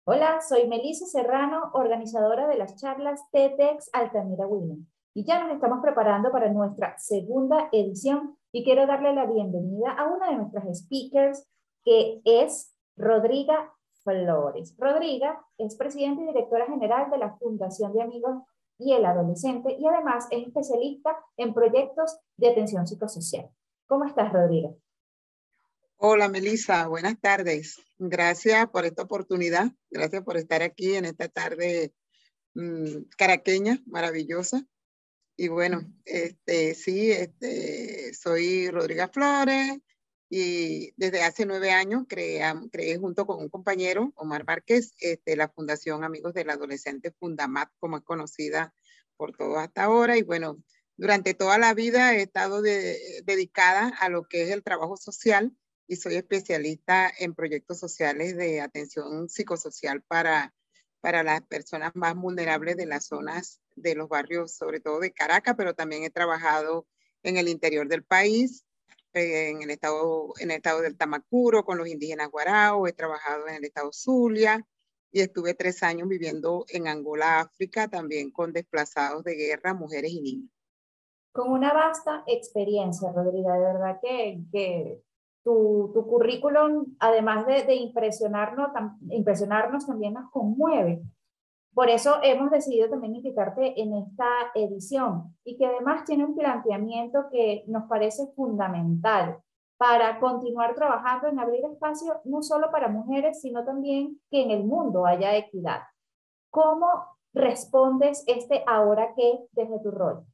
Hola, soy Melissa Serrano, organizadora de las charlas TEDx Altamira Women. Y ya nos estamos preparando para nuestra segunda edición y quiero darle la bienvenida a una de nuestras speakers, que es Rodriga Flores. Rodriga es presidenta y directora general de la Fundación de Amigos y el Adolescente y además es especialista en proyectos de atención psicosocial. ¿Cómo estás, Rodriga? Hola Melissa, buenas tardes. Gracias por esta oportunidad. Gracias por estar aquí en esta tarde caraqueña, maravillosa. Y bueno, sí, soy Rodriga Flores y desde hace 9 años creé junto con un compañero, Omar Márquez, la Fundación Amigos del Adolescente Fundamat, como es conocida por todos hasta ahora. Y bueno, durante toda la vida he estado dedicada a lo que es el trabajo social y soy especialista en proyectos sociales de atención psicosocial para las personas más vulnerables de las zonas de los barrios, sobre todo de Caracas, pero también he trabajado en el interior del país, en el estado del Tamacuro, con los indígenas Guarao, he trabajado en el estado Zulia y estuve 3 años viviendo en Angola, África, también con desplazados de guerra, mujeres y niños. Con una vasta experiencia, Rodriga, de verdad que tu currículum, además de impresionarnos, también nos conmueve. Por eso hemos decidido también invitarte en esta edición y que además tiene un planteamiento que nos parece fundamental para continuar trabajando en abrir espacio no solo para mujeres, sino también que en el mundo haya equidad. ¿Cómo respondes este ahora qué desde tu rol?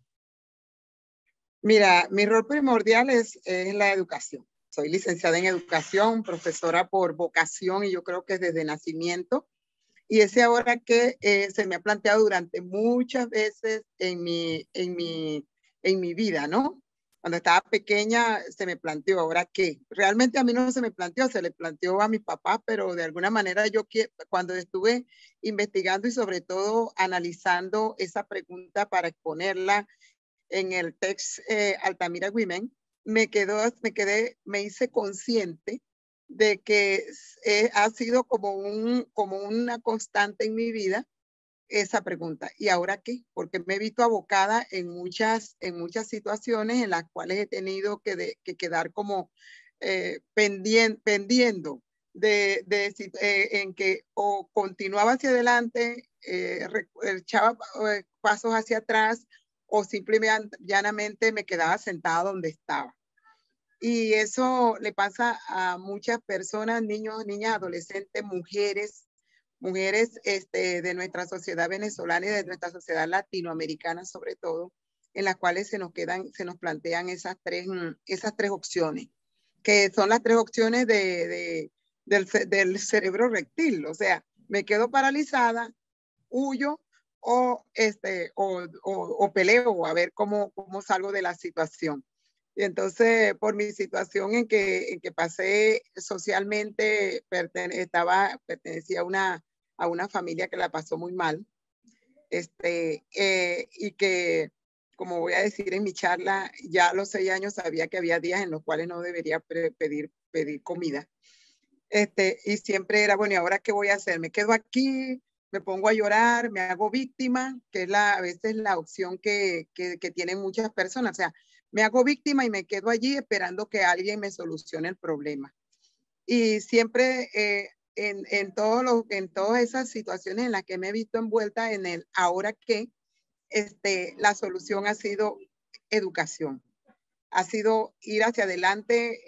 Mira, mi rol primordial es la educación. Soy licenciada en educación, profesora por vocación y yo creo que desde nacimiento. Y ese ahora que se me ha planteado durante muchas veces en mi vida, ¿no? Cuando estaba pequeña se me planteó, ¿ahora qué? Realmente a mí no se me planteó, se le planteó a mi papá, pero de alguna manera cuando estuve investigando y sobre todo analizando esa pregunta para exponerla en el text Altamira Women, me hice consciente de que ha sido como una constante en mi vida esa pregunta. ¿Y ahora qué? Porque me he visto abocada en muchas situaciones en las cuales he tenido que quedar como pendiendo en que o continuaba hacia adelante, echaba pasos hacia atrás o simplemente llanamente me quedaba sentada donde estaba. Y eso le pasa a muchas personas, niños, niñas, adolescentes, mujeres de nuestra sociedad venezolana y de nuestra sociedad latinoamericana sobre todo, en las cuales se nos plantean esas tres opciones, que son las tres opciones del cerebro reptil. O sea, me quedo paralizada, huyo o peleo a ver cómo salgo de la situación. Y entonces, por mi situación en que pasé socialmente, pertenecía a una familia que la pasó muy mal, y que, como voy a decir en mi charla, ya a los 6 años sabía que había días en los cuales no debería pedir comida. Y siempre era, bueno, ¿y ahora qué voy a hacer? ¿Me quedo aquí? ¿Me pongo a llorar? ¿Me hago víctima? Que es a veces la opción que tienen muchas personas. O sea, me hago víctima y me quedo allí esperando que alguien me solucione el problema. Y siempre en todas esas situaciones en las que me he visto envuelta en el ahora qué, la solución ha sido educación. Ha sido ir hacia adelante,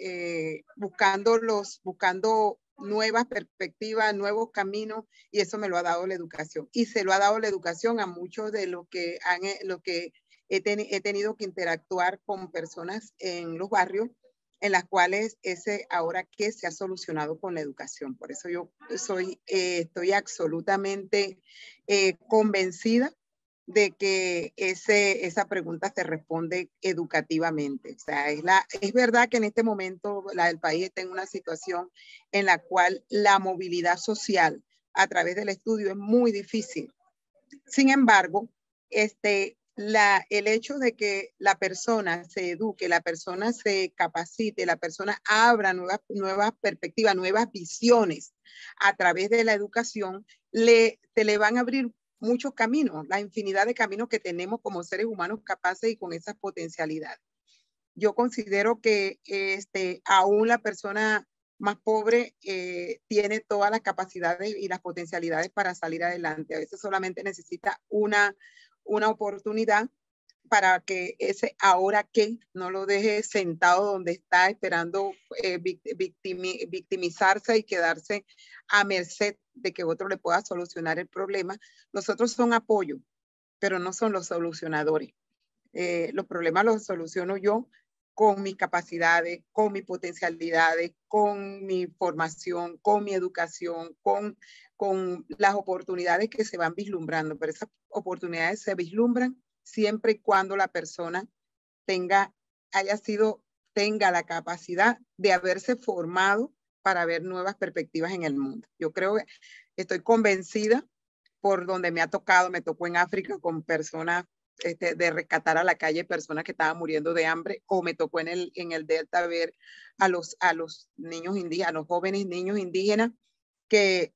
buscando nuevas perspectivas, nuevos caminos, y eso me lo ha dado la educación. Y se lo ha dado la educación a muchos de los que he tenido que interactuar con personas en los barrios, en las cuales ese ahora que se ha solucionado con la educación. Por eso yo estoy absolutamente convencida de que esa pregunta se responde educativamente. O sea, es verdad que en este momento el país está en una situación en la cual la movilidad social a través del estudio es muy difícil. Sin embargo, el hecho de que la persona se eduque, la persona se capacite, la persona abra nuevas perspectivas, nuevas visiones a través de la educación, se le van a abrir muchos caminos, la infinidad de caminos que tenemos como seres humanos capaces y con esas potencialidades. Yo considero que aún la persona más pobre tiene todas las capacidades y las potencialidades para salir adelante. A veces solamente necesita una oportunidad para que ese ahora que no lo deje sentado donde está esperando victimizarse y quedarse a merced de que otro le pueda solucionar el problema. Los otros son apoyo, pero no son los solucionadores. Los problemas los soluciono yo con mis capacidades, con mis potencialidades, con mi formación, con mi educación, con las oportunidades que se van vislumbrando. Pero esas oportunidades se vislumbran siempre y cuando la persona tenga la capacidad de haberse formado para ver nuevas perspectivas en el mundo. Yo creo que estoy convencida por donde me tocó en África con personas de rescatar a la calle personas que estaban muriendo de hambre, o me tocó en el Delta ver a los niños indígenas, a los jóvenes niños indígenas que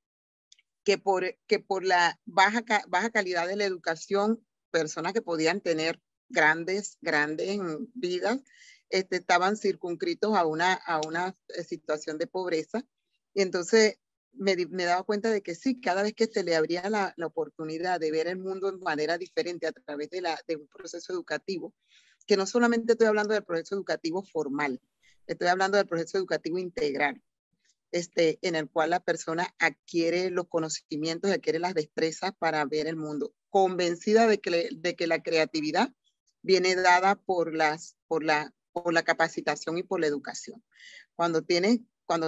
por la baja calidad de la educación, personas que podían tener grandes vidas, estaban circunscritos a una situación de pobreza. Y entonces me daba cuenta de que sí, cada vez que se le abría la oportunidad de ver el mundo de manera diferente a través de un proceso educativo, que no solamente estoy hablando del proceso educativo formal, estoy hablando del proceso educativo integral, en el cual la persona adquiere los conocimientos, adquiere las destrezas para ver el mundo, convencida de que la creatividad viene dada por la capacitación y por la educación. Cuando tienes,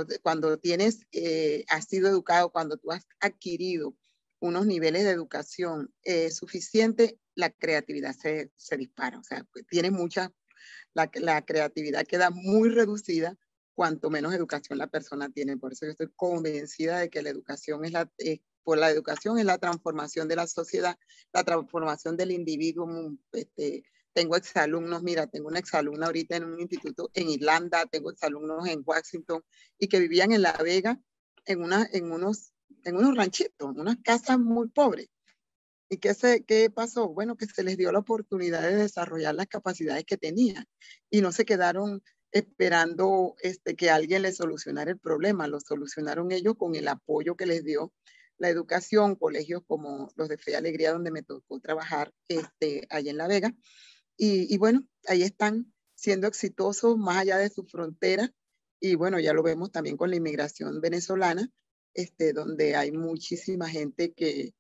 has sido educado, cuando tú has adquirido unos niveles de educación suficiente, la creatividad se dispara. O sea, tiene la creatividad queda muy reducida cuanto menos educación la persona tiene. Por eso yo estoy convencida de que la educación por la educación es la transformación de la sociedad, la transformación del individuo. Tengo exalumnos, mira, tengo una exalumna ahorita en un instituto en Irlanda, tengo exalumnos en Washington y que vivían en La Vega en unos ranchitos, unas casas muy pobres. ¿Y qué pasó? Bueno, que se les dio la oportunidad de desarrollar las capacidades que tenían y no se quedaron esperando que alguien les solucionara el problema. Lo solucionaron ellos con el apoyo que les dio la educación, colegios como los de Fe y Alegría, donde me tocó trabajar allá en La Vega. Y bueno, ahí están siendo exitosos más allá de sus fronteras. Y bueno, ya lo vemos también con la inmigración venezolana, donde hay muchísima gente que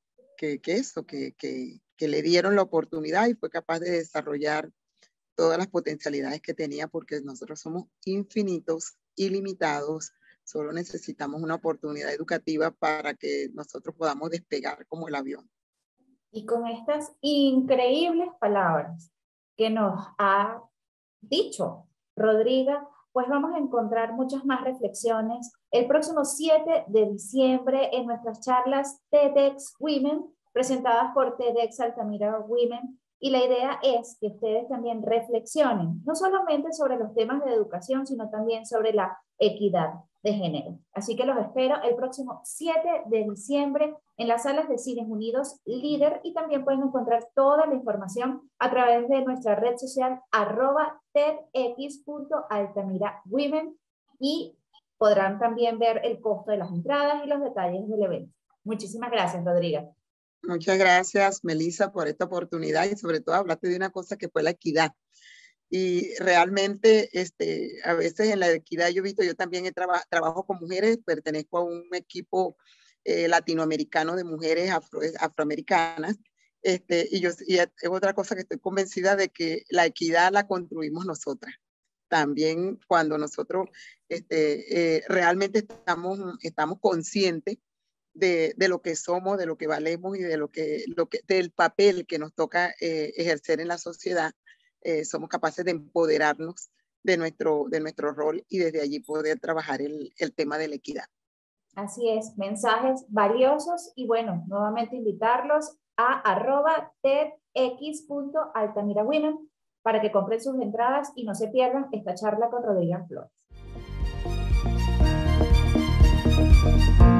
le dieron la oportunidad y fue capaz de desarrollar todas las potencialidades que tenía, porque nosotros somos infinitos, ilimitados, solo necesitamos una oportunidad educativa para que nosotros podamos despegar como el avión. Y con estas increíbles palabras que nos ha dicho Rodriga, pues vamos a encontrar muchas más reflexiones el próximo 7 de diciembre en nuestras charlas TEDx Women, presentadas por TEDx Altamira Women. Y la idea es que ustedes también reflexionen, no solamente sobre los temas de educación, sino también sobre la equidad de género. Así que los espero el próximo 7 de diciembre en las salas de Cines Unidos Líder, y también pueden encontrar toda la información a través de nuestra red social @tedx.altamirawomen, y podrán también ver el costo de las entradas y los detalles del evento. Muchísimas gracias, Rodriga. Muchas gracias, Melissa, por esta oportunidad y sobre todo hablaste de una cosa que fue la equidad. Y realmente a veces en la equidad yo he visto, yo también trabajo con mujeres, pertenezco a un equipo latinoamericano de mujeres afroamericanas, y es otra cosa que estoy convencida de que la equidad la construimos nosotras. También cuando nosotros realmente estamos conscientes de lo que somos, de lo que valemos y del papel que nos toca ejercer en la sociedad, somos capaces de empoderarnos de nuestro rol y desde allí poder trabajar el tema de la equidad. Así es, mensajes valiosos y bueno, nuevamente invitarlos a @tedx.altamirawomen para que compren sus entradas y no se pierdan esta charla con Rodrigo Flores.